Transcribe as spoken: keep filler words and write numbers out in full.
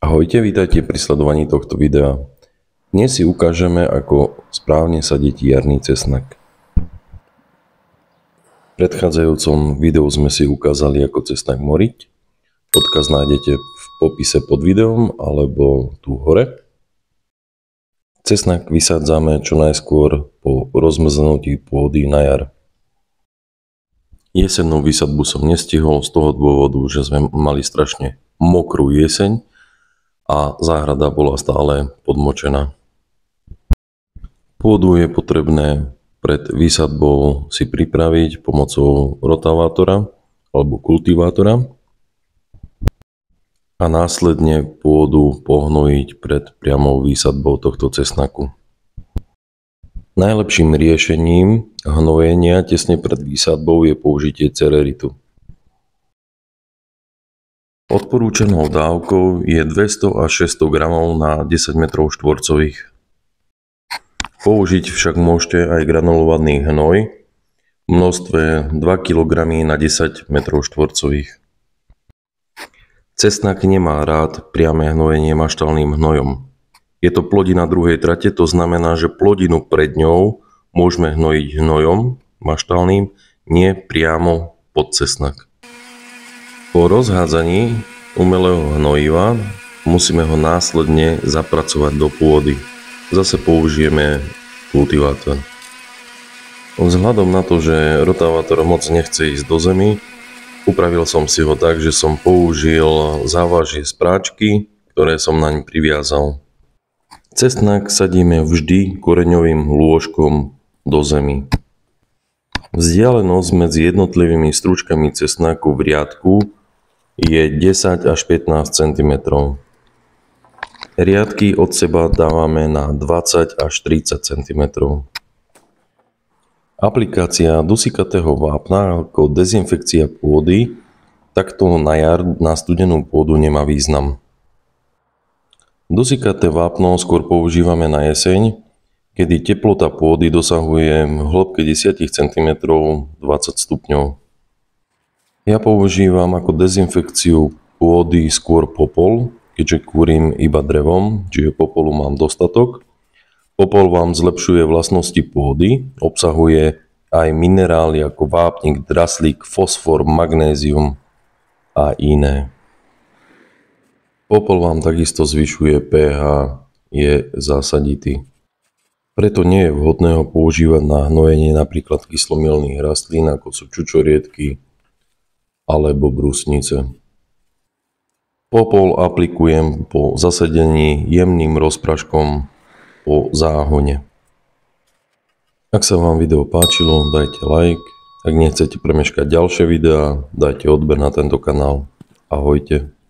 Ahojte, vítajte pri sledovaní tohto videa. Dnes si ukážeme, ako správne sadiť jarný cesnak. V predchádzajúcom videu sme si ukázali, ako cesnak moriť. Odkaz nájdete v popise pod videom alebo tu hore. Cesnak vysádzame čo najskôr po rozmrznutí pôdy na jar. Jesennú výsadbu som nestihol z toho dôvodu, že sme mali strašne mokrú jeseň a záhrada bola stále podmočená. Pôdu je potrebné pred výsadbou si pripraviť pomocou rotávátora alebo kultivátora a následne pôdu pohnojiť pred priamou výsadbou tohto cesnaku. Najlepším riešením hnojenia tesne pred výsadbou je použitie celeritu. Odporúčanou dávkou je dvesto až šesťsto gramov na desať metrov štvorcových. Použiť však môžete aj granulovaný hnoj v množstve dva kilogramy na desať metrov štvorcových. Cesnak nemá rád priame hnojenie maštálnym hnojom. Je to plodina druhej trate, to znamená, že plodinu pred ňou môžeme hnojiť hnojom maštálnym, nie priamo pod cesnak. Po rozhádzaní umelého hnojiva musíme ho následne zapracovať do pôdy. Zase použijeme kultivátor. Vzhľadom na to, že rotávátor moc nechce ísť do zemi, upravil som si ho tak, že som použil závažie z práčky, ktoré som naň priviazal. Cesnak sadíme vždy koreňovým lôžkom do zemi. Vzdialenosť medzi jednotlivými stručkami cesnaku v riadku je desať až pätnásť centimetrov. Riadky od seba dávame na dvadsať až tridsať centimetrov. Aplikácia dusíkatého vápna ako dezinfekcia pôdy takto na jar na studenú pôdu nemá význam. Dusíkaté vápno skôr používame na jeseň, kedy teplota pôdy dosahuje v hĺbke desať centimetrov dvadsať stupňov. Ja používam ako dezinfekciu pôdy skôr popol, keďže kúrim iba drevom, čiže popolu mám dostatok. Popol vám zlepšuje vlastnosti pôdy, obsahuje aj minerály ako vápnik, draslík, fosfor, magnézium a iné. Popol vám takisto zvyšuje pH, je zásaditý. Preto nie je vhodné ho používať na hnojenie napríklad kyslomilných rastlín, ako sú čučoriedky alebo brusnice. Popol aplikujem po zasadení jemným rozpraškom po záhone. Ak sa vám video páčilo, dajte like. Ak nechcete premeškať ďalšie videá, dajte odber na tento kanál. Ahojte.